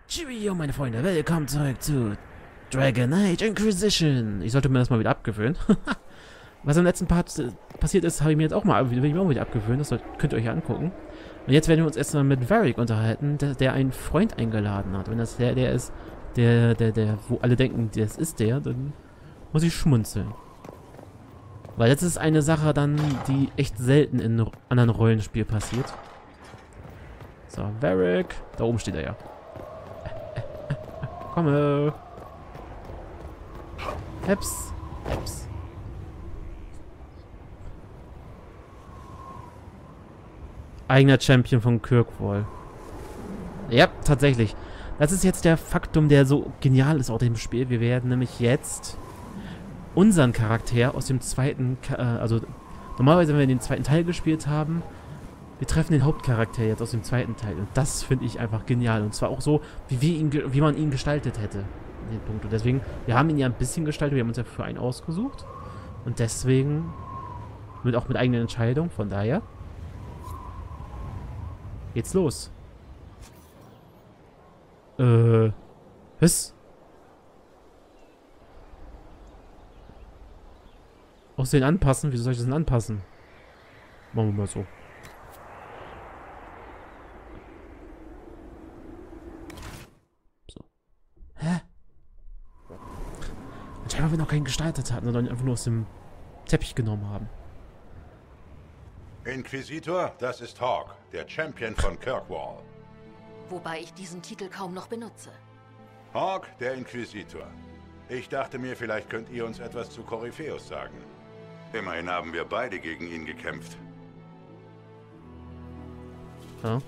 Cheerio, meine Freunde, willkommen zurück zu Dragon Age Inquisition. Ich sollte mir das mal wieder abgewöhnen. Was im letzten Part passiert ist, habe ich mir jetzt auch mal wieder abgewöhnt. Das könnt ihr euch ja angucken. Und jetzt werden wir uns erstmal mit Varric unterhalten, der einen Freund eingeladen hat. Wenn das der ist, wo alle denken, das ist der, dann muss ich schmunzeln. Weil das ist eine Sache dann, die echt selten in anderen Rollenspielen passiert. So, Varric. Da oben steht er ja. Komme. Heps. Heps. Eigener Champion von Kirkwall. Ja, tatsächlich. Das ist jetzt der Faktum, der so genial ist auch im Spiel. Wir werden nämlich jetzt unseren Charakter aus dem zweiten... also normalerweise, wenn wir den zweiten Teil gespielt haben, wir treffen den Hauptcharakter jetzt aus dem zweiten Teil. Und das finde ich einfach genial. Und zwar auch so, wie man ihn gestaltet hätte. Den Punkt. Und deswegen, wir haben ihn ja ein bisschen gestaltet. Wir haben uns ja für einen ausgesucht. Und deswegen, auch mit eigenen Entscheidungen. Von daher, geht's los. Was? Aussehen anpassen? Wieso soll ich das denn anpassen? Machen wir mal so. Hä? Anscheinend, wir noch keinen gestaltet hatten, sondern einfach nur aus dem Teppich genommen haben. Inquisitor, das ist Hawk, der Champion von Kirkwall. Wobei ich diesen Titel kaum noch benutze. Hawk, der Inquisitor. Ich dachte mir, vielleicht könnt ihr uns etwas zu Korypheus sagen. Immerhin haben wir beide gegen ihn gekämpft. Ja.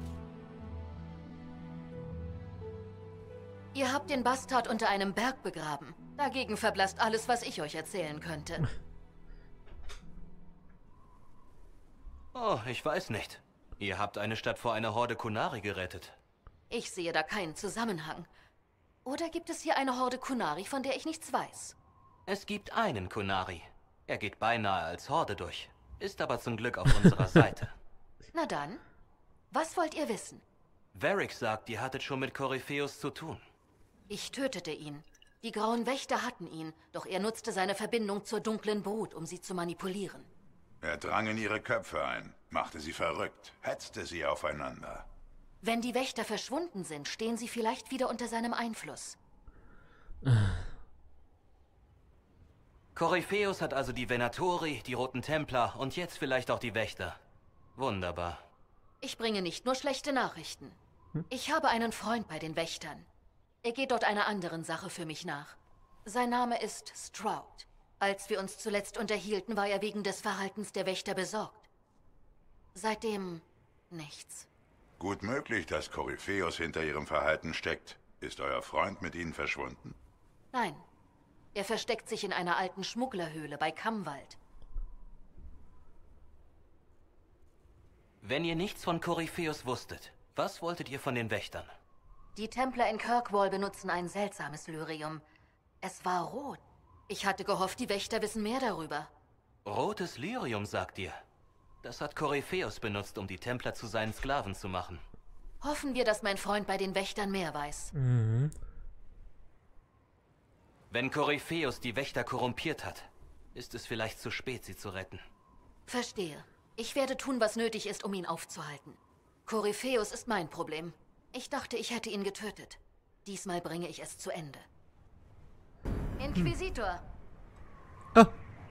Ihr habt den Bastard unter einem Berg begraben. Dagegen verblasst alles, was ich euch erzählen könnte. Oh, ich weiß nicht. Ihr habt eine Stadt vor einer Horde Qunari gerettet. Ich sehe da keinen Zusammenhang. Oder gibt es hier eine Horde Qunari, von der ich nichts weiß? Es gibt einen Qunari. Er geht beinahe als Horde durch. Ist aber zum Glück auf unserer Seite. Na dann, was wollt ihr wissen? Varric sagt, ihr hattet schon mit Korypheus zu tun. Ich tötete ihn. Die Grauen Wächter hatten ihn, doch er nutzte seine Verbindung zur dunklen Brut, um sie zu manipulieren. Er drang in ihre Köpfe ein, machte sie verrückt, hetzte sie aufeinander. Wenn die Wächter verschwunden sind, stehen sie vielleicht wieder unter seinem Einfluss. Korypheus hat also die Venatori, die Roten Templer und jetzt vielleicht auch die Wächter. Wunderbar. Ich bringe nicht nur schlechte Nachrichten. Ich habe einen Freund bei den Wächtern. Er geht dort einer anderen Sache für mich nach. Sein Name ist Stroud. Als wir uns zuletzt unterhielten, war er wegen des Verhaltens der Wächter besorgt. Seitdem nichts. Gut möglich, dass Korypheus hinter ihrem Verhalten steckt. Ist euer Freund mit ihnen verschwunden? Nein. Er versteckt sich in einer alten Schmugglerhöhle bei Kammwald. Wenn ihr nichts von Korypheus wusstet, was wolltet ihr von den Wächtern? Die Templer in Kirkwall benutzen ein seltsames Lyrium. Es war rot. Ich hatte gehofft, die Wächter wissen mehr darüber. Rotes Lyrium, sagt ihr? Das hat Korypheus benutzt, um die Templer zu seinen Sklaven zu machen. Hoffen wir, dass mein Freund bei den Wächtern mehr weiß. Mhm. Wenn Korypheus die Wächter korrumpiert hat, ist es vielleicht zu spät, sie zu retten. Verstehe. Ich werde tun, was nötig ist, um ihn aufzuhalten. Korypheus ist mein Problem. Ich dachte, ich hätte ihn getötet. Diesmal bringe ich es zu Ende. Inquisitor! Oh.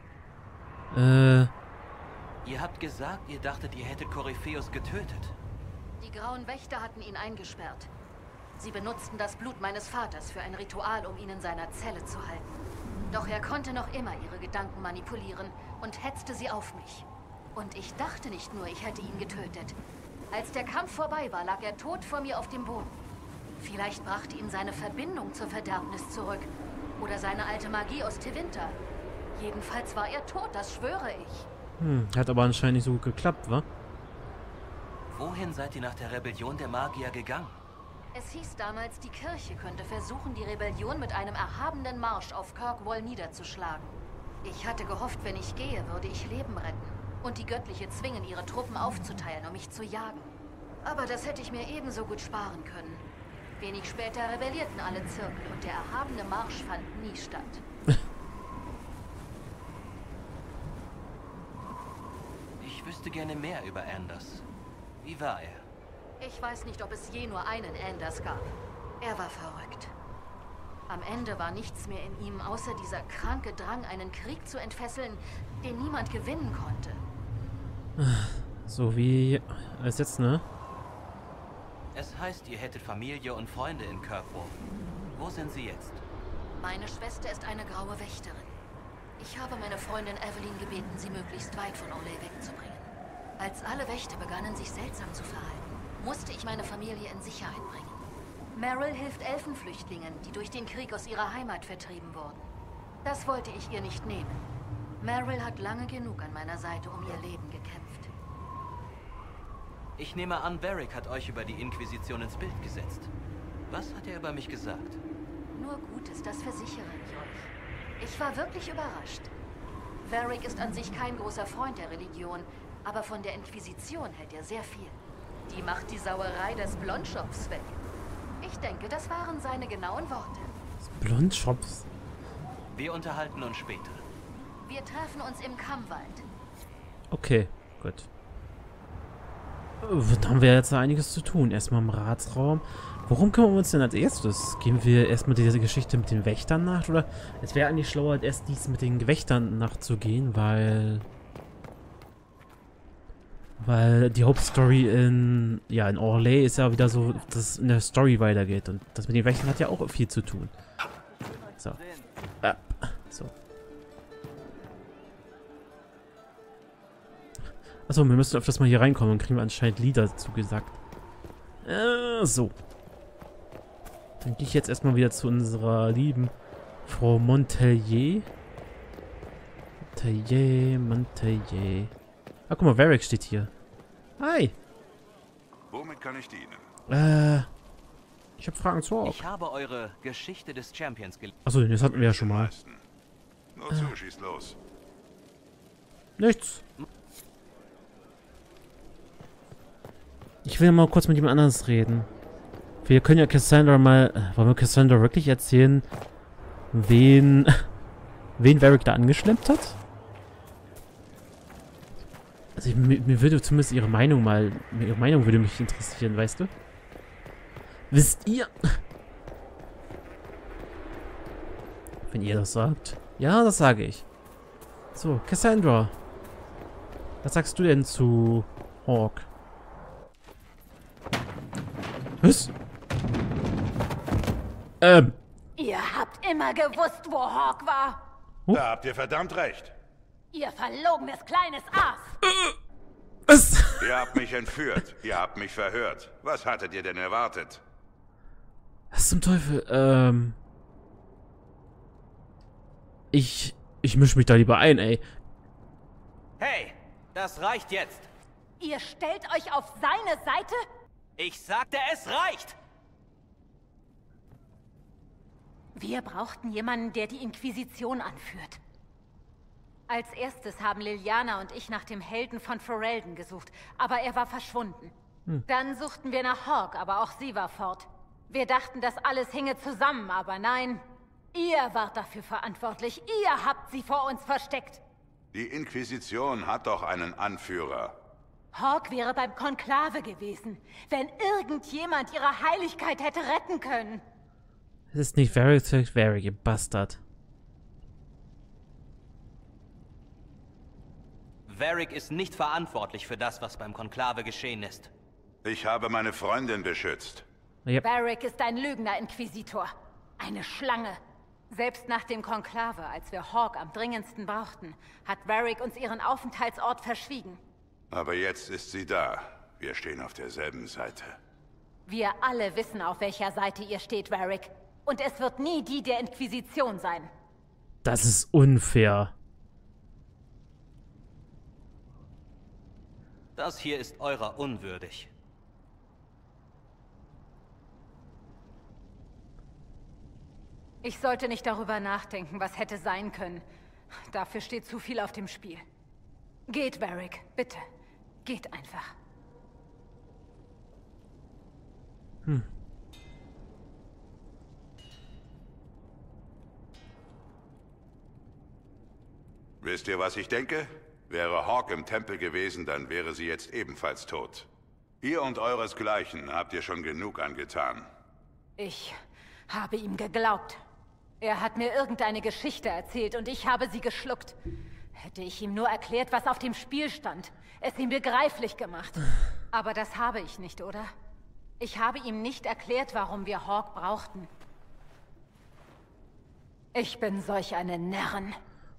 Ihr habt gesagt, ihr dachtet, ihr hättet Korypheus getötet. Die Grauen Wächter hatten ihn eingesperrt. Sie benutzten das Blut meines Vaters für ein Ritual, um ihn in seiner Zelle zu halten. Doch er konnte noch immer ihre Gedanken manipulieren und hetzte sie auf mich. Und ich dachte nicht nur, ich hätte ihn getötet. Als der Kampf vorbei war, lag er tot vor mir auf dem Boden. Vielleicht brachte ihn seine Verbindung zur Verderbnis zurück. Oder seine alte Magie aus Tevinter. Jedenfalls war er tot, das schwöre ich. Hat aber anscheinend nicht so gut geklappt, wa? Wohin seid ihr nach der Rebellion der Magier gegangen? Es hieß damals, die Kirche könnte versuchen, die Rebellion mit einem erhabenen Marsch auf Kirkwall niederzuschlagen. Ich hatte gehofft, wenn ich gehe, würde ich Leben retten. Und die Göttliche zwingen, ihre Truppen aufzuteilen, um mich zu jagen. Aber das hätte ich mir ebenso gut sparen können. Wenig später rebellierten alle Zirkel und der erhabene Marsch fand nie statt. Ich wüsste gerne mehr über Anders. Wie war er? Ich weiß nicht, ob es je nur einen Anders gab. Er war verrückt. Am Ende war nichts mehr in ihm, außer dieser kranke Drang, einen Krieg zu entfesseln, den niemand gewinnen konnte. So wie als jetzt, ne? Es heißt, ihr hättet Familie und Freunde in Kirkwall. Wo sind sie jetzt? Meine Schwester ist eine graue Wächterin. Ich habe meine Freundin Evelyn gebeten, sie möglichst weit von Orlais wegzubringen. Als alle Wächter begannen, sich seltsam zu verhalten, musste ich meine Familie in Sicherheit bringen. Meryl hilft Elfenflüchtlingen, die durch den Krieg aus ihrer Heimat vertrieben wurden. Das wollte ich ihr nicht nehmen. Meryl hat lange genug an meiner Seite um ihr Leben gekämpft. Ich nehme an, Varric hat euch über die Inquisition ins Bild gesetzt. Was hat er über mich gesagt? Nur Gutes, das versichere ich euch. Ich war wirklich überrascht. Varric ist an sich kein großer Freund der Religion, aber von der Inquisition hält er sehr viel. Die macht die Sauerei des Blondschopfs weg. Ich denke, das waren seine genauen Worte. Blondschopf. Wir unterhalten uns später. Wir treffen uns im Kammwald. Okay, gut. Da haben wir jetzt einiges zu tun. Erstmal im Ratsraum. Worum kümmern wir uns denn als erstes? Gehen wir erstmal diese Geschichte mit den Wächtern nach? Oder es wäre eigentlich schlauer, erst dies mit den Wächtern nachzugehen, weil die Hauptstory in Orlais ist ja wieder so, dass es in der Story weitergeht. Und das mit den Wächtern hat ja auch viel zu tun. So. So. Achso, wir müssen öfters mal hier reinkommen und kriegen wir anscheinend Lieder zugesagt. So. Dann gehe ich jetzt erstmal wieder zu unserer lieben Frau Montellier. Montellier. Ah, guck mal, Varric steht hier. Hi. Womit kann ich dienen? Ich habe Fragen zu Ork. Ich habe eure Geschichte des Champions gelesen. Achso, das hatten wir ja schon mal. Nur zu, schieß los. Nichts. Ich will mal kurz mit jemand anderes reden. Wir können ja Cassandra mal... wollen wir Cassandra wirklich erzählen, wen Varric da angeschleppt hat? Also mir würde zumindest ihre Meinung würde mich interessieren, weißt du? Wisst ihr? Wenn ihr das sagt. Ja, das sage ich. So, Cassandra. Was sagst du denn zu Hawk? Was? Ihr habt immer gewusst, wo Hawk war. Da habt ihr verdammt recht. Ihr verlogenes kleines Aas. Was? Ihr habt mich entführt. Ihr habt mich verhört. Was hattet ihr denn erwartet? Was zum Teufel? Ich mische mich da lieber ein, ey. Hey, das reicht jetzt. Ihr stellt euch auf seine Seite? Ich sagte, es reicht. Wir brauchten jemanden, der die Inquisition anführt. Als erstes haben Liliana und ich nach dem Helden von Ferelden gesucht, aber er war verschwunden. Dann suchten wir nach Hawk, aber auch sie war fort. Wir dachten, das alles hinge zusammen, aber nein. Ihr wart dafür verantwortlich. Ihr habt sie vor uns versteckt. Die Inquisition hat doch einen Anführer. Hawk wäre beim Konklave gewesen, wenn irgendjemand ihre Heiligkeit hätte retten können. Es ist nicht Varric, ihr Bastard. Varric ist nicht verantwortlich für das, was beim Konklave geschehen ist. Ich habe meine Freundin beschützt. Yep. Varric ist ein Lügner, Inquisitor. Eine Schlange. Selbst nach dem Konklave, als wir Hawk am dringendsten brauchten, hat Varric uns ihren Aufenthaltsort verschwiegen. Aber jetzt ist sie da. Wir stehen auf derselben Seite. Wir alle wissen, auf welcher Seite ihr steht, Varric. Und es wird nie die der Inquisition sein. Das ist unfair. Das hier ist eurer unwürdig. Ich sollte nicht darüber nachdenken, was hätte sein können. Dafür steht zu viel auf dem Spiel. Geht, Varric, bitte. Geht einfach. Wisst ihr, was ich denke? Wäre Hawk im Tempel gewesen, dann wäre sie jetzt ebenfalls tot. Ihr und euresgleichen habt ihr schon genug angetan. Ich habe ihm geglaubt. Er hat mir irgendeine Geschichte erzählt und ich habe sie geschluckt. Hätte ich ihm nur erklärt, was auf dem Spiel stand, es ihm begreiflich gemacht. Aber das habe ich nicht, oder? Ich habe ihm nicht erklärt, warum wir Hawk brauchten. Ich bin solch eine Närrin.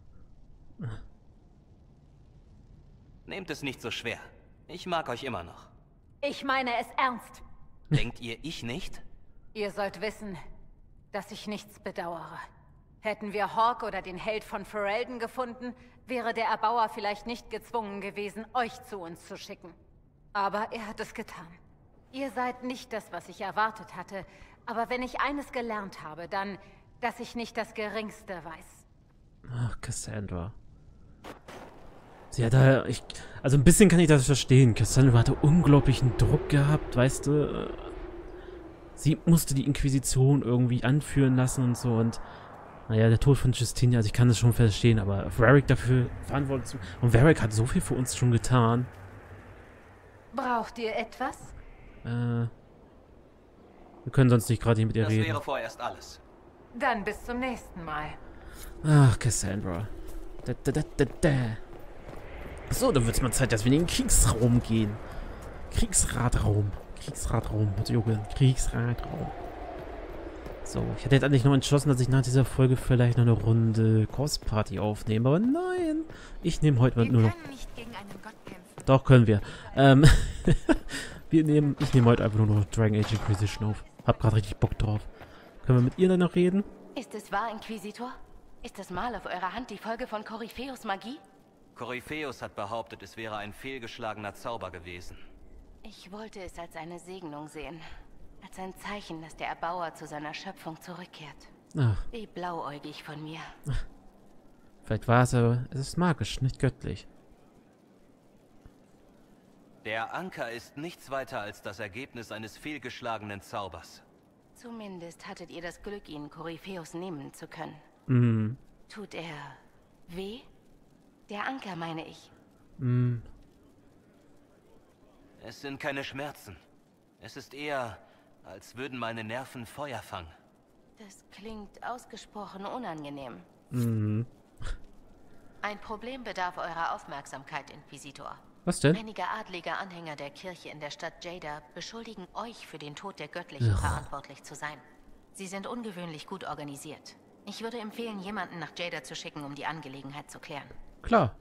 Nehmt es nicht so schwer. Ich mag euch immer noch. Ich meine es ernst. Denkt ihr, ich nicht? Ihr sollt wissen, dass ich nichts bedauere. Hätten wir Hawk oder den Held von Ferelden gefunden, wäre der Erbauer vielleicht nicht gezwungen gewesen, euch zu uns zu schicken. Aber er hat es getan. Ihr seid nicht das, was ich erwartet hatte, aber wenn ich eines gelernt habe, dann, dass ich nicht das Geringste weiß. Ach, Cassandra. Sie hat da... Also ein bisschen kann ich das verstehen. Cassandra hatte unglaublichen Druck gehabt, weißt du. Sie musste die Inquisition irgendwie anführen lassen und so und... Naja, der Tod von Justinia, also ich kann das schon verstehen, aber Varric dafür verantwortlich zu... Und Varric hat so viel für uns schon getan. Braucht ihr etwas? Wir können sonst nicht gerade mit ihr reden. Das wäre vorerst alles. Dann bis zum nächsten Mal. Ach, Cassandra. So, dann wird es mal Zeit, dass wir in den Kriegsraum gehen. Kriegsratraum. Kriegsratraum. So, ich hätte jetzt eigentlich noch entschlossen, dass ich nach dieser Folge vielleicht noch eine Runde Cosparty aufnehme, aber nein. Ich nehme heute mal nur noch... nicht gegen einen Gott kämpfen. Doch, können wir. Ich nehme heute einfach nur noch Dragon Age Inquisition auf. Hab gerade richtig Bock drauf. Können wir mit ihr dann noch reden? Ist es wahr, Inquisitor? Ist das Mal auf eurer Hand die Folge von Korypheus Magie? Korypheus hat behauptet, es wäre ein fehlgeschlagener Zauber gewesen. Ich wollte es als eine Segnung sehen. Als ein Zeichen, dass der Erbauer zu seiner Schöpfung zurückkehrt. Ach, Wie blauäugig von mir. vielleicht war es aber... Es ist magisch, nicht göttlich. Der Anker ist nichts weiter als das Ergebnis eines fehlgeschlagenen Zaubers. Zumindest hattet ihr das Glück, ihn Korypheus nehmen zu können. Mhm. Tut er weh? Der Anker, meine ich. Mhm. Es sind keine Schmerzen. Es ist eher, als würden meine Nerven Feuer fangen. Das klingt ausgesprochen unangenehm. Mhm. Ein Problem bedarf eurer Aufmerksamkeit, Inquisitor. Was denn? Einige adlige Anhänger der Kirche in der Stadt Jada beschuldigen euch für den Tod der Göttlichen verantwortlich zu sein. Sie sind ungewöhnlich gut organisiert. Ich würde empfehlen, jemanden nach Jada zu schicken, um die Angelegenheit zu klären. Klar.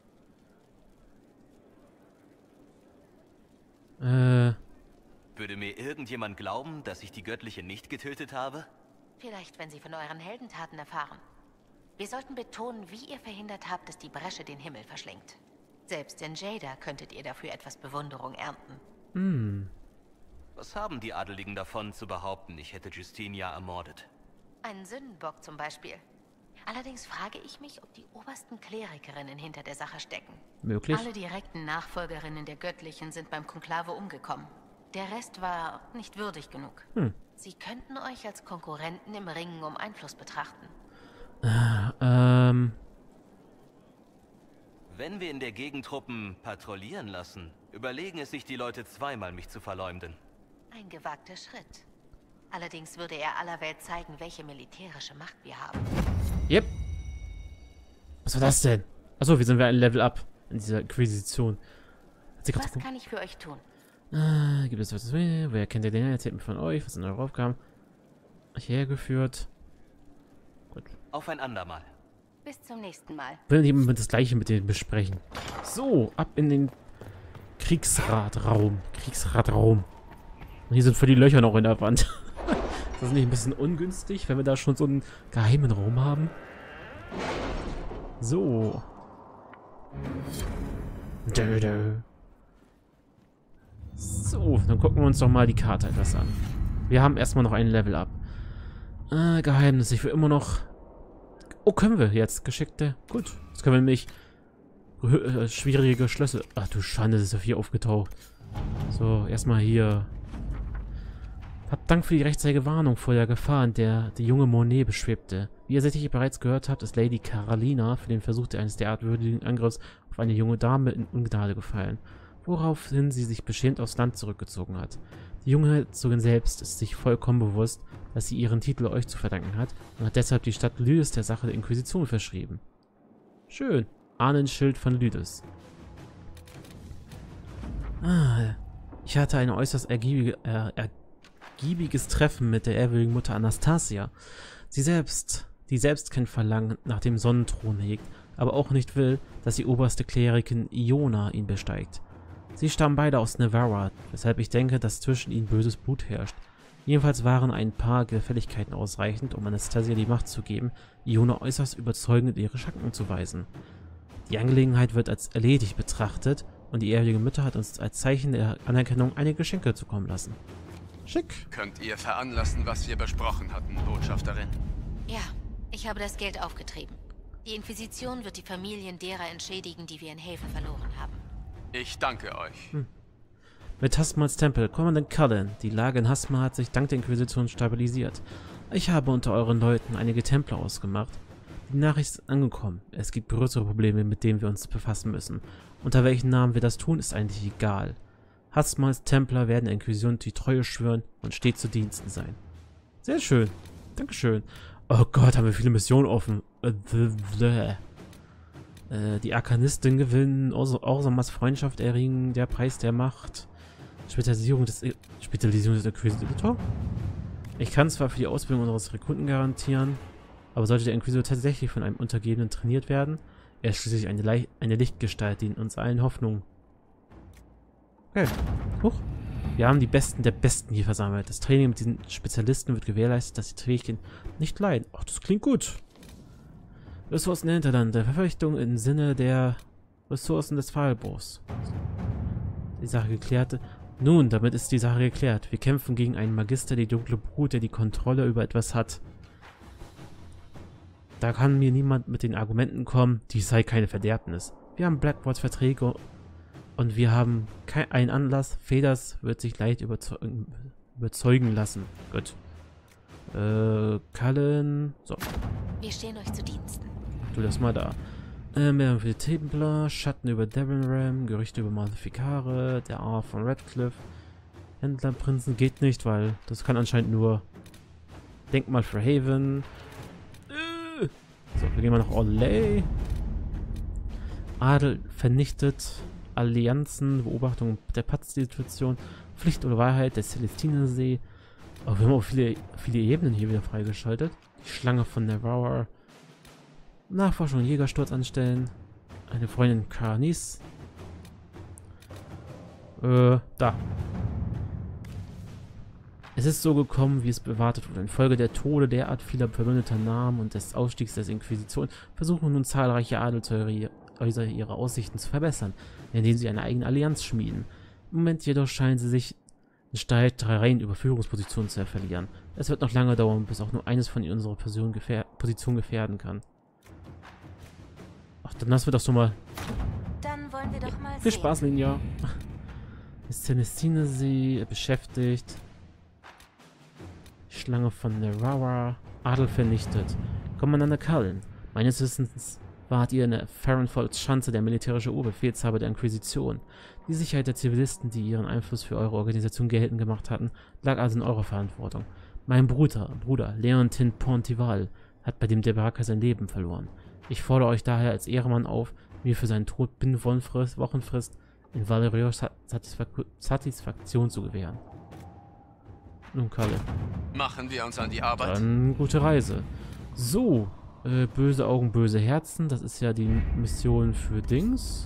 Würde mir irgendjemand glauben, dass ich die Göttliche nicht getötet habe? Vielleicht, wenn sie von euren Heldentaten erfahren. Wir sollten betonen, wie ihr verhindert habt, dass die Bresche den Himmel verschlingt. Selbst in Jada könntet ihr dafür etwas Bewunderung ernten. Hm. Was haben die Adeligen davon, zu behaupten, ich hätte Justinia ermordet? Einen Sündenbock zum Beispiel. Allerdings frage ich mich, ob die obersten Klerikerinnen hinter der Sache stecken. Möglich. Alle direkten Nachfolgerinnen der Göttlichen sind beim Konklave umgekommen. Der Rest war nicht würdig genug. Hm. Sie könnten euch als Konkurrenten im Ringen um Einfluss betrachten. Wenn wir in der Gegend Truppen patrouillieren lassen, überlegen es sich die Leute zweimal, mich zu verleumden. Ein gewagter Schritt. Allerdings würde er aller Welt zeigen, welche militärische Macht wir haben. Yep. Was war das denn? Achso, wie sind wir ein Level up in dieser Inquisition? Was kann ich für euch tun? Gibt es was? Wer kennt ihr den? Erzählt mir von euch. Was sind eure Aufgaben? Hergeführt. Gut. Auf ein andermal. Bis zum nächsten Mal. Will jemand das Gleiche mit denen besprechen? So, ab in den Kriegsratraum. Und hier sind für die Löcher noch in der Wand. Ist das nicht ein bisschen ungünstig, wenn wir da schon so einen geheimen Raum haben? So. So, dann gucken wir uns doch mal die Karte etwas an. Wir haben erstmal noch ein Level up. Geheimnis. Ich will immer noch... Oh, können wir jetzt. Geschickte. Gut. Jetzt können wir nämlich... schwierige Schlösser... Ach du Schande, das ist ja hier aufgetaucht. So, erstmal hier... Habt Dank für die rechtzeitige Warnung vor der Gefahr, in der die junge Monet beschwebte. Wie ihr sicherlich bereits gehört habt, ist Lady Carolina für den Versuch eines derart würdigen Angriffs auf eine junge Dame in Ungnade gefallen, woraufhin sie sich beschämt aufs Land zurückgezogen hat. Die junge Herzogin selbst ist sich vollkommen bewusst, dass sie ihren Titel euch zu verdanken hat und hat deshalb die Stadt Lydes der Sache der Inquisition verschrieben. Schön. Ahnenschild von Lydes. Ich hatte ein äußerst ergiebiges Treffen mit der ehrwürdigen Mutter Anastasia. Die selbst kein Verlangen nach dem Sonnenthron hegt, aber auch nicht will, dass die oberste Klerikin Iona ihn besteigt. Sie stammen beide aus Nevarra, weshalb ich denke, dass zwischen ihnen böses Blut herrscht. Jedenfalls waren ein paar Gefälligkeiten ausreichend, um Anastasia die Macht zu geben, Iona äußerst überzeugend ihre Schranken zu weisen. Die Angelegenheit wird als erledigt betrachtet und die ehrwürdige Mutter hat uns als Zeichen der Anerkennung einige Geschenke zukommen lassen. Schick. Könnt ihr veranlassen, was wir besprochen hatten, Botschafterin? Ja, ich habe das Geld aufgetrieben. Die Inquisition wird die Familien derer entschädigen, die wir in Haven verloren haben. Ich danke euch. Mit Hasmals Tempel, Kommandant Cullen. Die Lage in Hasmal hat sich dank der Inquisition stabilisiert. Ich habe unter euren Leuten einige Templer ausgemacht. Die Nachricht ist angekommen. Es gibt größere Probleme, mit denen wir uns befassen müssen. Unter welchen Namen wir das tun, ist eigentlich egal. Hasmals Templer werden der Inquisition die Treue schwören und stets zu Diensten sein. Sehr schön. Dankeschön. Oh Gott, haben wir viele Missionen offen. Die Arkanistin gewinnen, Orsamas Freundschaft erringen, der Preis der Macht, Spezialisierung des Inquisitor. Ich kann zwar für die Ausbildung unseres Rekruten garantieren, aber sollte der Inquisitor tatsächlich von einem Untergebenen trainiert werden, er ist schließlich eine Lichtgestalt, die in uns allen Hoffnung. Okay. Huch. Wir haben die Besten der Besten hier versammelt. Das Training mit diesen Spezialisten wird gewährleistet, dass die Fähigkeiten nicht leiden. Ach, das klingt gut. Ressourcen der Hinterland, der Verflechtung im Sinne der Ressourcen des Pfahlbruchs. Die Sache geklärt. Nun, damit ist die Sache geklärt. Wir kämpfen gegen einen Magister, die dunkle Brut, der die Kontrolle über etwas hat. Da kann mir niemand mit den Argumenten kommen, dies sei keine Verderbnis. Wir haben Blackboards Verträge und wir haben keinen Anlass. Feders wird sich leicht überzeugen lassen. Gut. Cullen. So. Wir stehen euch zu Diensten. Du das mal da. Mehr für die Templer, Schatten über Devilram, Gerüchte über Maleficare, der A von Radcliffe. Händlerprinzen geht nicht, weil das kann anscheinend nur Denkmal für Haven. So, wir gehen mal nach Orlais. Adel vernichtet. Allianzen, Beobachtung der Paz-Situation, Pflicht oder Wahrheit, der Celestinersee. Oh, wir haben auch viele Ebenen hier wieder freigeschaltet. Die Schlange von Nevarra. Nachforschung, Jägersturz anstellen. Eine Freundin Karanis. Da. Es ist so gekommen, wie es erwartet wurde. Infolge der Tode derart vieler verbündeter Namen und des Ausstiegs der Inquisition versuchen nun zahlreiche Adelshäuser ihre Aussichten zu verbessern, indem sie eine eigene Allianz schmieden. Im Moment jedoch scheinen sie sich in Streitereien über Führungspositionen zu verlieren. Es wird noch lange dauern, bis auch nur eines von ihnen unsere Position gefährden kann. Ach, dann lassen wir doch schon mal. Dann wollen wir doch mal Viel sehen. Spaß, Ninja. Ist Celestinersee beschäftigt. Schlange von Nevarra. Adel vernichtet. Kommandant Cullen. Meines Wissens wart ihr in der Farrenfolds Schanze der militärische Oberbefehlshaber der Inquisition. Die Sicherheit der Zivilisten, die ihren Einfluss für eure Organisation geltend gemacht hatten, lag also in eurer Verantwortung. Mein Bruder Leontin Pontival, hat bei dem Debakel sein Leben verloren. Ich fordere euch daher als Ehrenmann auf, mir für seinen Tod binnen Wochenfrist in Valerios Satisfaktion zu gewähren. Nun, Kalle. Machen wir uns an die Arbeit? Dann gute Reise. So, böse Augen, böse Herzen. Das ist ja die Mission für Dings.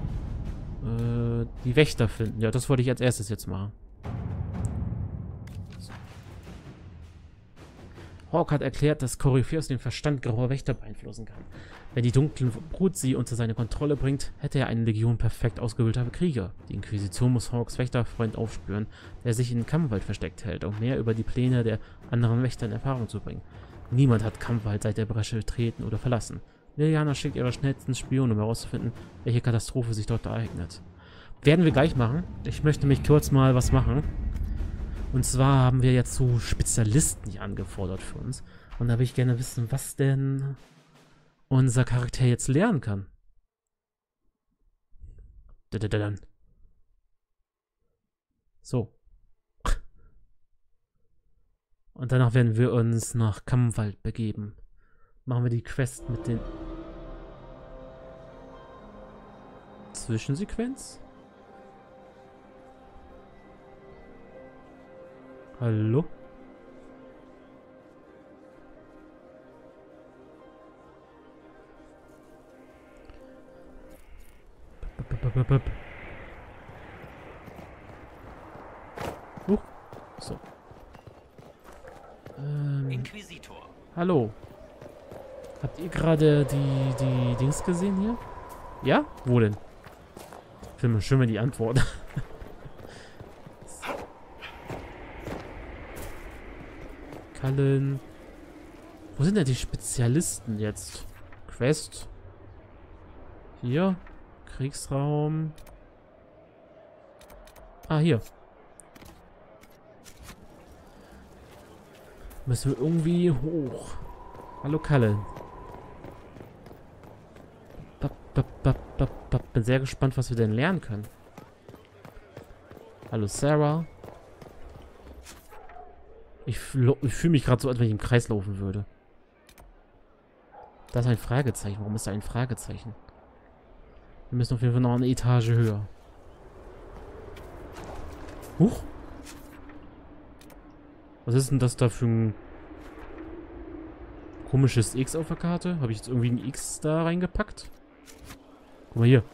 Die Wächter finden. Ja, das wollte ich als erstes jetzt machen. So. Hawk hat erklärt, dass Corypheus den Verstand grauer Wächter beeinflussen kann. Wenn die dunklen Brut sie unter seine Kontrolle bringt, hätte er eine Legion perfekt ausgebildeter Krieger. Die Inquisition muss Hawks Wächterfreund aufspüren, der sich in Kammwald versteckt hält, um mehr über die Pläne der anderen Wächter in Erfahrung zu bringen. Niemand hat Kampfwald seit der Bresche betreten oder verlassen. Liliana schickt ihre schnellsten Spione, um herauszufinden, welche Katastrophe sich dort ereignet. Werden wir gleich machen. Ich möchte mich kurz mal was machen. Und zwar haben wir jetzt so Spezialisten hier angefordert für uns. Und da will ich gerne wissen, was denn unser Charakter jetzt lernen kann. So. Und danach werden wir uns nach Kammwald begeben. Machen wir die Quest mit den... Zwischensequenz? Hallo? So. Inquisitor. Hallo. Habt ihr gerade die Dings gesehen hier? Ja? Wo denn? Ich finde schön, wenn die Antwort. Kallen. Wo sind denn die Spezialisten jetzt? Quest. Hier. Kriegsraum. Ah, hier. Müssen wir irgendwie hoch. Hallo Kallen. Bin sehr gespannt, was wir denn lernen können. Hallo Sarah. Ich fühle mich gerade so, als wenn ich im Kreis laufen würde. Da ist ein Fragezeichen. Warum ist da ein Fragezeichen? Wir müssen auf jeden Fall noch eine Etage höher. Huch. Was ist denn das da für ein komisches X auf der Karte? Habe ich jetzt irgendwie ein X da reingepackt? Guck mal hier.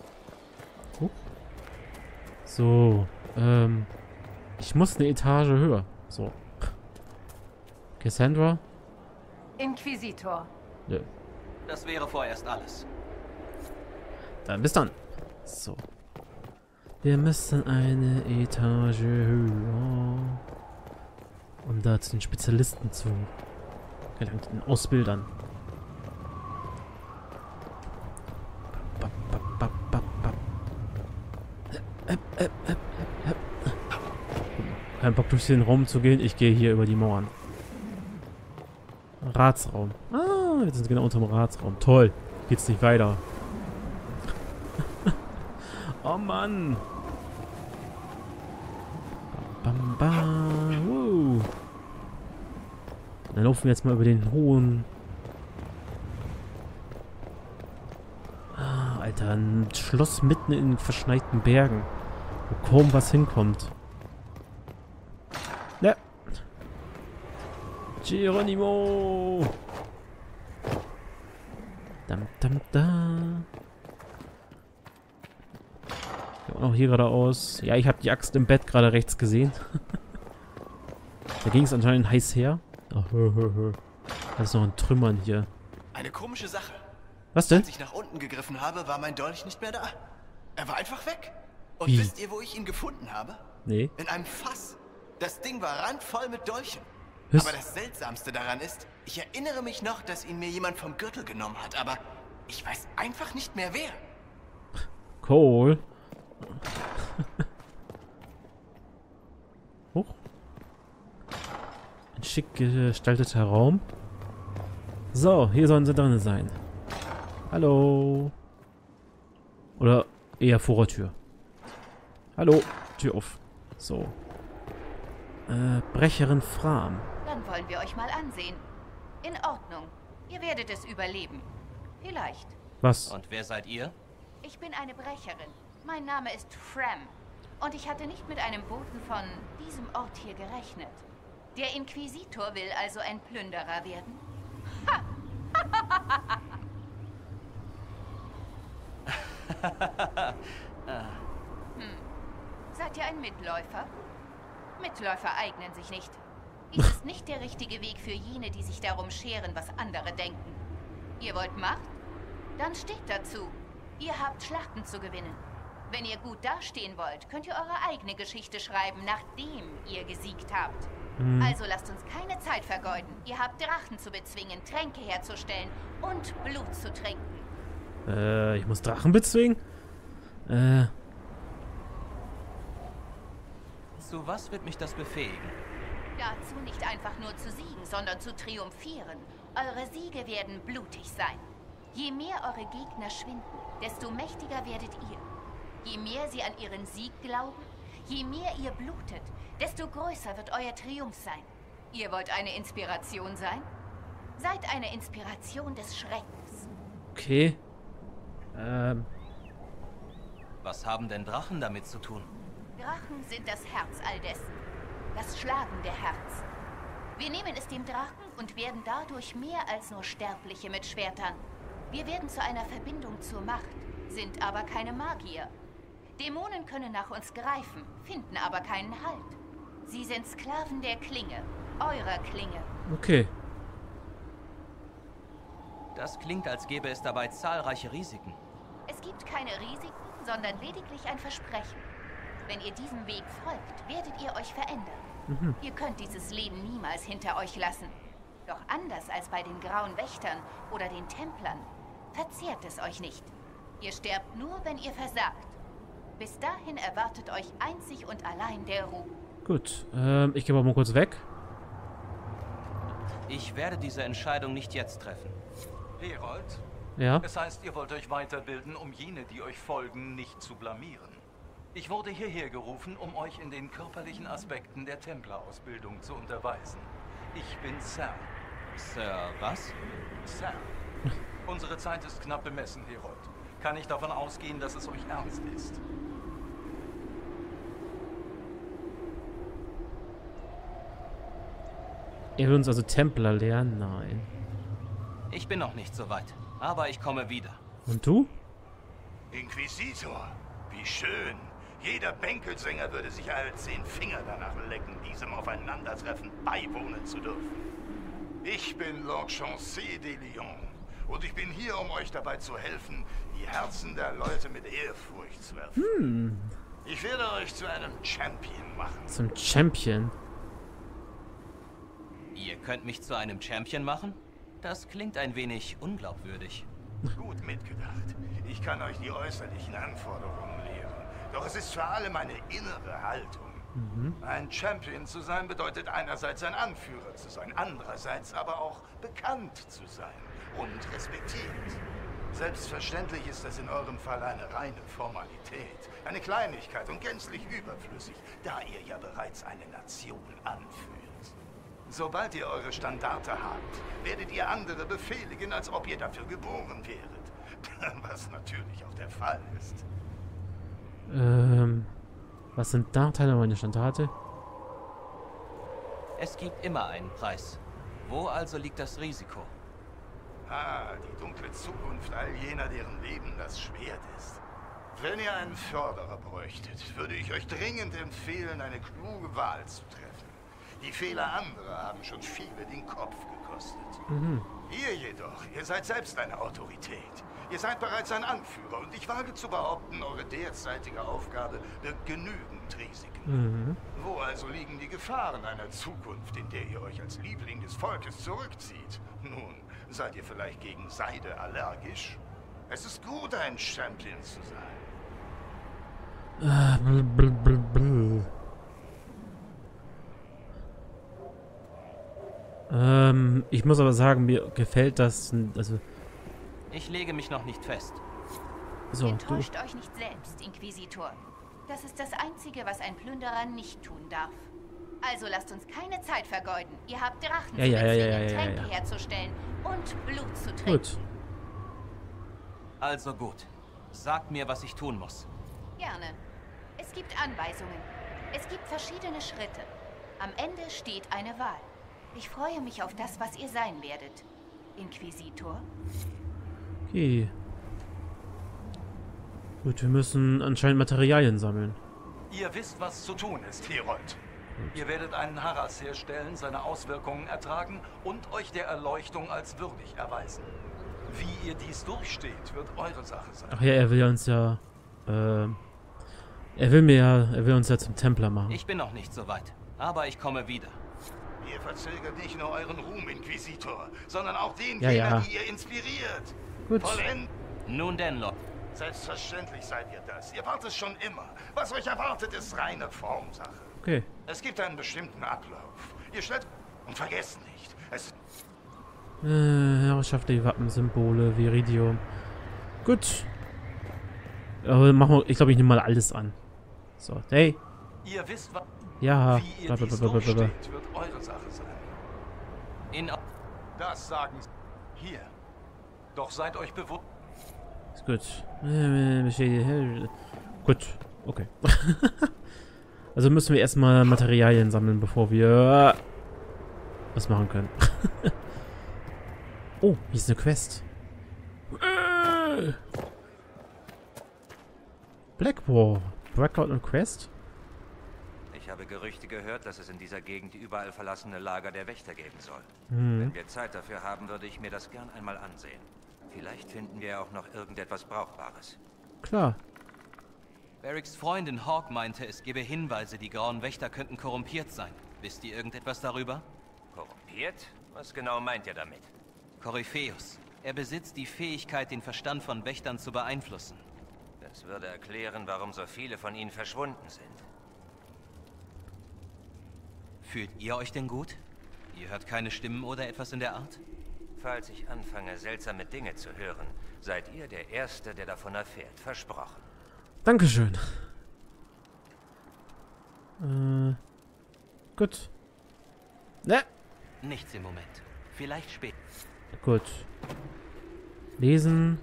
So, ich muss eine Etage höher. So. Cassandra? Inquisitor. Nö. Das wäre vorerst alles. Dann bis dann. So. Wir müssen eine Etage höher. Um da zu den Spezialisten zu gelangen, den Ausbildern. Kein Bock durch den Raum zu gehen, ich gehe hier über die Mauern. Ratsraum. Ah, jetzt sind wir genau unter dem Ratsraum. Toll. Geht's nicht weiter. Oh Mann. Bam, bam, wow. Dann laufen wir jetzt mal über den hohen... Ah, Alter, ein Schloss mitten in verschneiten Bergen. Wo kaum was hinkommt. Ne. Geronimo. Dam, dam, da. Ja, auch hier geradeaus. Ja, ich habe die Axt im Bett gerade rechts gesehen. Da ging es anscheinend heiß her. Oh, da ist noch ein Trümmern hier. Eine komische Sache. Was denn? Als ich nach unten gegriffen habe, war mein Dolch nicht mehr da. Er war einfach weg. Und Wie? wisst ihr, wo ich ihn gefunden habe? Nee. In einem Fass. Das Ding war randvoll mit Dolchen. Was? Aber das Seltsamste daran ist, ich erinnere mich noch, dass ihn mir jemand vom Gürtel genommen hat, aber ich weiß einfach nicht mehr wer. Cole. Hoch. Ein schick gestalteter Raum. So, hier sollen sie drin sein. Hallo. Oder eher vor der Tür. Hallo. Tür auf. So. Brecherin Fram. Dann wollen wir euch mal ansehen. In Ordnung. Ihr werdet es überleben. Vielleicht. Was? Und wer seid ihr? Ich bin eine Brecherin. Mein Name ist Fram. Und ich hatte nicht mit einem Boten von diesem Ort hier gerechnet. Der Inquisitor will also ein Plünderer werden? Ha! Seid ihr ein Mitläufer? Mitläufer eignen sich nicht. Dies ist nicht der richtige Weg für jene, die sich darum scheren, was andere denken. Ihr wollt Macht? Dann steht dazu. Ihr habt Schlachten zu gewinnen. Wenn ihr gut dastehen wollt, könnt ihr eure eigene Geschichte schreiben, nachdem ihr gesiegt habt. Also lasst uns keine Zeit vergeuden. Ihr habt Drachen zu bezwingen, Tränke herzustellen und Blut zu trinken. Ich muss Drachen bezwingen? Zu was wird mich das befähigen? Dazu nicht einfach nur zu siegen, sondern zu triumphieren. Eure Siege werden blutig sein. Je mehr eure Gegner schwinden, desto mächtiger werdet ihr. Je mehr sie an ihren Sieg glauben, je mehr ihr blutet, desto größer wird euer Triumph sein. Ihr wollt eine Inspiration sein? Seid eine Inspiration des Schreckens. Okay. Was haben denn Drachen damit zu tun? Drachen sind das Herz all dessen. Das schlagende Herz. Wir nehmen es dem Drachen und werden dadurch mehr als nur Sterbliche mit Schwertern. Wir werden zu einer Verbindung zur Macht, sind aber keine Magier. Dämonen können nach uns greifen, finden aber keinen Halt. Sie sind Sklaven der Klinge, eurer Klinge. Okay. Das klingt, als gäbe es dabei zahlreiche Risiken. Es gibt keine Risiken, sondern lediglich ein Versprechen. Wenn ihr diesem Weg folgt, werdet ihr euch verändern. Ihr könnt dieses Leben niemals hinter euch lassen. Doch anders als bei den Grauen Wächtern oder den Templern, verzehrt es euch nicht. Ihr sterbt nur, wenn ihr versagt. Bis dahin erwartet euch einzig und allein der Ruhm. Gut, ich gehe mal kurz weg. Ich werde diese Entscheidung nicht jetzt treffen. Herold? Ja. Es heißt, ihr wollt euch weiterbilden, um jene, die euch folgen, nicht zu blamieren. Ich wurde hierher gerufen, um euch in den körperlichen Aspekten der Templerausbildung zu unterweisen. Ich bin Sir. Sir, was? Sir. Unsere Zeit ist knapp bemessen, Herold. Kann ich davon ausgehen, dass es euch ernst ist? Er will uns also Templer lernen? Nein. Ich bin noch nicht so weit, aber ich komme wieder. Und du? Inquisitor, wie schön. Jeder Bänkelsänger würde sich alle 10 Finger danach lecken, diesem Aufeinandertreffen beiwohnen zu dürfen. Ich bin Lord Chancey de Lyon und ich bin hier, um euch dabei zu helfen, die Herzen der Leute mit Ehrfurcht zu erfüllen. Ich werde euch zu einem Champion machen. Zum Champion? Ihr könnt mich zu einem Champion machen? Das klingt ein wenig unglaubwürdig. Gut mitgedacht. Ich kann euch die äußerlichen Anforderungen lehren. Doch es ist vor allem eine innere Haltung. Ein Champion zu sein bedeutet einerseits ein Anführer zu sein, andererseits aber auch bekannt zu sein und respektiert. Selbstverständlich ist das in eurem Fall eine reine Formalität, eine Kleinigkeit und gänzlich überflüssig, da ihr ja bereits eine Nation anführt. Sobald ihr eure Standarte habt, werdet ihr andere befehligen, als ob ihr dafür geboren wäret. Was natürlich auch der Fall ist. Was sind Nachteile meiner Standarte? Es gibt immer einen Preis. Wo also liegt das Risiko? Die dunkle Zukunft all jener, deren Leben das Schwert ist. Wenn ihr einen Förderer bräuchtet, würde ich euch dringend empfehlen, eine kluge Wahl zu treffen. Die Fehler anderer haben schon viele den Kopf gekostet. Ihr jedoch, ihr seid selbst eine Autorität. Ihr seid bereits ein Anführer und ich wage zu behaupten, eure derzeitige Aufgabe birgt genügend Risiken. Wo also liegen die Gefahren einer Zukunft, in der ihr euch als Liebling des Volkes zurückzieht? Nun, seid ihr vielleicht gegen Seide allergisch? Es ist gut, ein Champion zu sein. Ich muss aber sagen, mir gefällt das, also... Ich lege mich noch nicht fest. So, Enttäuscht euch nicht selbst, Inquisitor. Das ist das Einzige, was ein Plünderer nicht tun darf. Also lasst uns keine Zeit vergeuden. Ihr habt Drachen zu bezwingen, Tränke herzustellen und Blut zu trinken. Gut. Also gut. Sagt mir, was ich tun muss. Gerne. Es gibt Anweisungen. Es gibt verschiedene Schritte. Am Ende steht eine Wahl. Ich freue mich auf das, was ihr sein werdet. Inquisitor? Okay. Gut, wir müssen anscheinend Materialien sammeln. Ihr wisst, was zu tun ist, Herold. Ihr werdet einen Harass herstellen, seine Auswirkungen ertragen und euch der Erleuchtung als würdig erweisen. Wie ihr dies durchsteht, wird eure Sache sein. Ach ja, er will uns ja... Er will uns ja zum Templer machen. Ich bin noch nicht so weit, aber ich komme wieder. Ihr verzögert nicht nur euren Ruhm, Inquisitor, sondern auch den die ihr inspiriert. Gut. Nun denn, Lord. Selbstverständlich seid ihr das. Ihr wart es schon immer. Was euch erwartet, ist reine Formsache. Okay. Es gibt einen bestimmten Ablauf. Ihr stellt... Und vergesst nicht, es... Herrschaftliche Wappensymbole, Viridium. Gut. Aber machen wir, ich glaube, ich nehme mal alles an. So, hey. Ihr wisst, was... Ja. Wie ihr dies durchsteht, wird eure Sache sein. Das sagen sie. Hier. Doch seid euch bewusst... Ist gut. Gut. Okay. Also müssen wir erstmal Materialien sammeln, bevor wir was machen können. Oh, hier ist eine Quest. Blackwall. Breakout und Quest? Ich habe Gerüchte gehört, dass es in dieser Gegend überall verlassene Lager der Wächter geben soll. Wenn wir Zeit dafür haben, würde ich mir das gern einmal ansehen. Vielleicht finden wir auch noch irgendetwas Brauchbares. Klar. Barricks Freundin Hawk meinte, es gebe Hinweise, die grauen Wächter könnten korrumpiert sein. Wisst ihr irgendetwas darüber? Korrumpiert? Was genau meint ihr damit? Korypheus. Er besitzt die Fähigkeit, den Verstand von Wächtern zu beeinflussen. Das würde erklären, warum so viele von ihnen verschwunden sind. Fühlt ihr euch denn gut? Ihr hört keine Stimmen oder etwas in der Art? Falls ich anfange, seltsame Dinge zu hören, seid ihr der Erste, der davon erfährt. Versprochen. Dankeschön. Gut. Ne? Nichts im Moment. Vielleicht später. Gut. Lesen.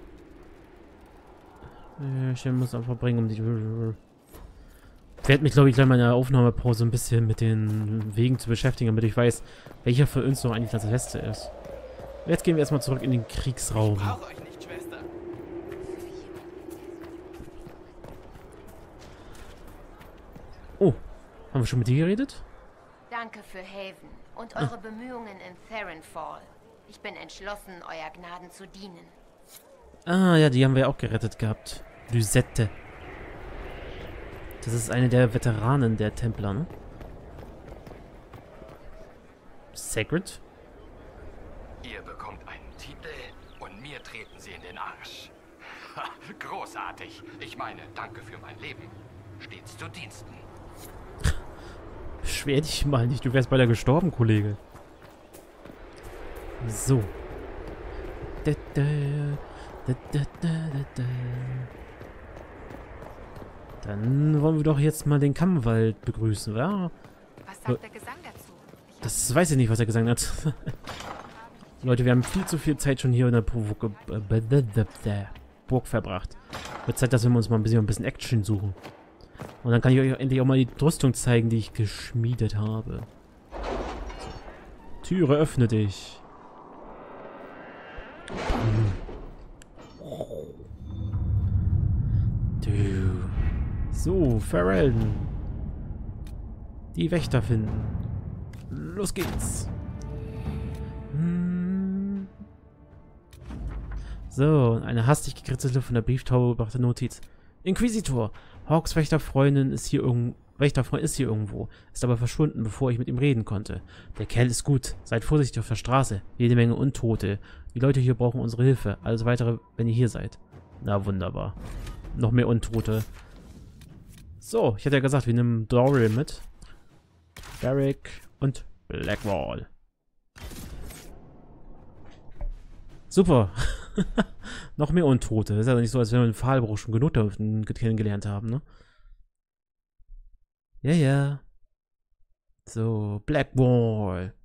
Ich muss einfach bringen, um die... Ich werde mich, glaube ich, gleich mal in der Aufnahmepause ein bisschen mit den Wegen zu beschäftigen, damit ich weiß, welcher für uns noch eigentlich das Beste ist. Jetzt gehen wir erstmal zurück in den Kriegsraum. Ich brauche euch nicht, Schwester. Oh, haben wir schon mit dir geredet? Danke für Haven und eure Bemühungen in Theronfall. Ich bin entschlossen, euer Gnaden zu dienen. Ah, ja, die haben wir auch gerettet gehabt. Lysette. Das ist eine der Veteranen der Templer, ne? Sacred? Ihr bekommt einen Titel und mir treten sie in den Arsch. Ha, großartig. Ich meine, danke für mein Leben. Stets zu Diensten. Beschwer dich mal nicht, du wärst beinahe gestorben, Kollege. So. Dann wollen wir doch jetzt mal den Kammwald begrüßen, oder? Was sagt der Gesang dazu? Das weiß ich nicht, was er gesagt hat. Leute, wir haben viel zu viel Zeit schon hier in der Burg verbracht. Wird Zeit, dass wir uns mal ein bisschen Action suchen. Und dann kann ich euch endlich auch mal die Rüstung zeigen, die ich geschmiedet habe. So. Türe, öffne dich. So, Ferelden. Die Wächter finden. Los geht's. So, eine hastig gekritzelte von der Brieftaube gebrachte Notiz. Inquisitor. Hawks Wächterfreundin ist hier irgendwo, ist aber verschwunden, bevor ich mit ihm reden konnte. Der Kerl ist gut. Seid vorsichtig auf der Straße. Jede Menge Untote. Die Leute hier brauchen unsere Hilfe. Alles weitere, wenn ihr hier seid. Na, wunderbar. Noch mehr Untote. So, ich hatte ja gesagt, wir nehmen Doryl mit. Barrick und Blackwall. Super. Noch mehr Untote. Ist ja nicht so, als wenn wir den Pfahlbruch schon genug da kennengelernt haben, ne? Ja, ja. So, Blackwall.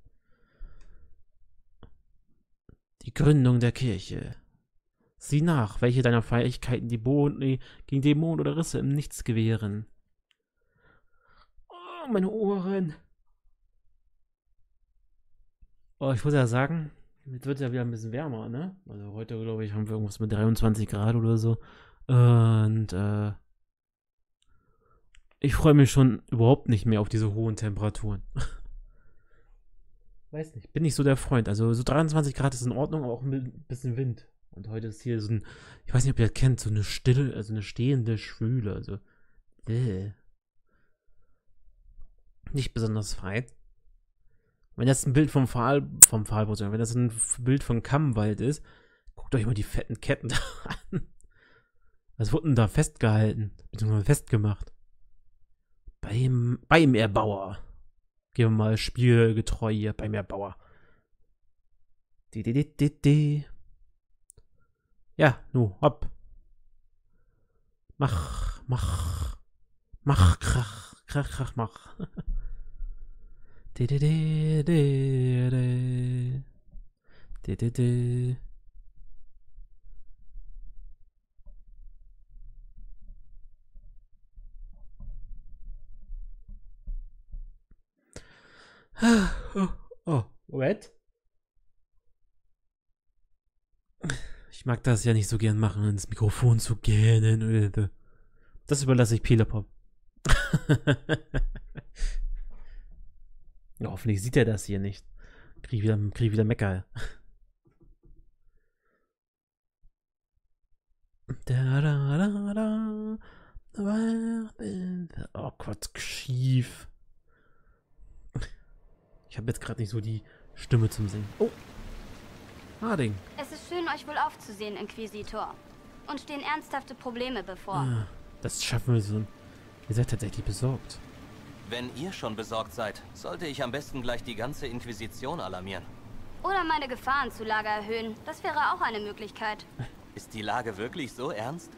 Die Gründung der Kirche. Sieh nach, welche deiner Fähigkeiten gegen Dämonen oder Risse im Nichts gewähren. Oh, meine Ohren. Oh, ich muss ja sagen, jetzt wird es ja wieder ein bisschen wärmer, ne? Also heute, glaube ich, haben wir irgendwas mit 23 Grad oder so. Und, ich freue mich schon überhaupt nicht mehr auf diese hohen Temperaturen. Weiß nicht, bin nicht so der Freund. Also so 23 Grad ist in Ordnung, aber auch ein bisschen Wind. Und heute ist hier so ein, ich weiß nicht, ob ihr das kennt, so eine stille, also eine stehende Schwüle. Also, nicht besonders fein. Wenn das ein Bild vom Pfahlbruch, wenn das ein Bild von Kammwald ist, guckt euch mal die fetten Ketten da an. Was wurden da festgehalten? Beziehungsweise festgemacht? Beim Erbauer. Gehen wir mal spielgetreu hier bei mir Bauer. Ja, nu, hopp. Mach, krach, krach, krach, mach. Oh, Moment. Ich mag das ja nicht so gern machen, ins Mikrofon zu gähnen. Das überlasse ich Pelepop. Ja, hoffentlich sieht er das hier nicht. Krieg wieder Mecker. Oh Gott, schief. Ich habe jetzt gerade nicht so die Stimme zum Singen. Oh, Harding. Es ist schön, euch wohl aufzusehen, Inquisitor. Uns stehen ernsthafte Probleme bevor. Ah, das schaffen wir so. Ihr seid tatsächlich besorgt. Wenn ihr schon besorgt seid, sollte ich am besten gleich die ganze Inquisition alarmieren. Oder meine Gefahrenzulage erhöhen. Das wäre auch eine Möglichkeit. Ist die Lage wirklich so ernst?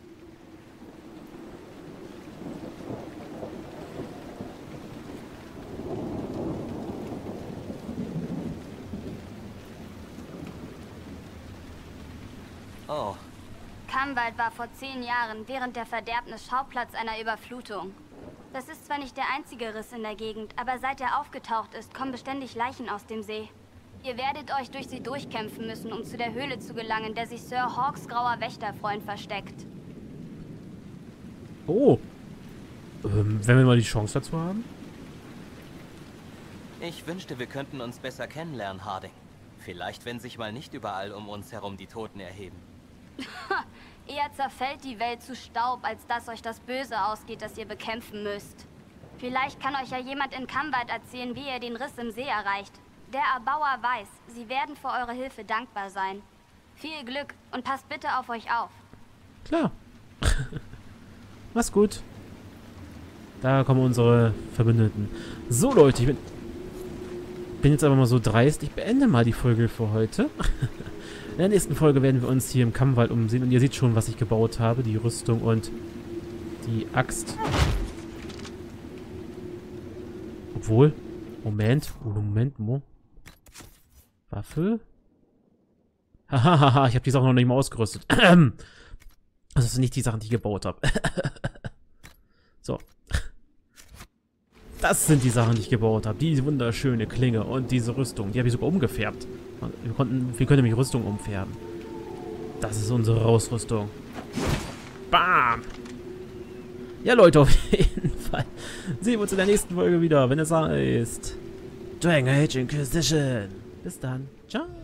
Oh. Kamwald war vor 10 Jahren während der Verderbnis Schauplatz einer Überflutung. Das ist zwar nicht der einzige Riss in der Gegend, aber seit er aufgetaucht ist, kommen beständig Leichen aus dem See. Ihr werdet euch durch sie durchkämpfen müssen, um zu der Höhle zu gelangen, der sich Sir Hawks grauer Wächterfreund versteckt. Oh. Wenn wir mal die Chance dazu haben? Ich wünschte, wir könnten uns besser kennenlernen, Harding. Vielleicht, wenn sich mal nicht überall um uns herum die Toten erheben. Eher zerfällt die Welt zu Staub, als dass euch das Böse ausgeht, das ihr bekämpfen müsst. Vielleicht kann euch ja jemand in Kamwald erzählen, wie ihr den Riss im See erreicht. Der Erbauer weiß, sie werden für eure Hilfe dankbar sein. Viel Glück und passt bitte auf euch auf. Klar. Mach's gut. Da kommen unsere Verbündeten. So, Leute, ich bin jetzt aber mal so dreist. Ich beende mal die Folge für heute. In der nächsten Folge werden wir uns hier im Kammwald umsehen. Und ihr seht schon, was ich gebaut habe. Die Rüstung und die Axt. Obwohl. Moment. Waffe. Hahaha, ich habe die Sachen noch nicht mal ausgerüstet. Das sind nicht die Sachen, die ich gebaut habe. So. Das sind die Sachen, die ich gebaut habe. Diese wunderschöne Klinge und diese Rüstung. Die habe ich sogar umgefärbt. Wir können nämlich Rüstung umfärben. Das ist unsere Ausrüstung. Bam! Ja, Leute, auf jeden Fall sehen wir uns in der nächsten Folge wieder, wenn es heißt Dragon Age Inquisition. Bis dann. Ciao.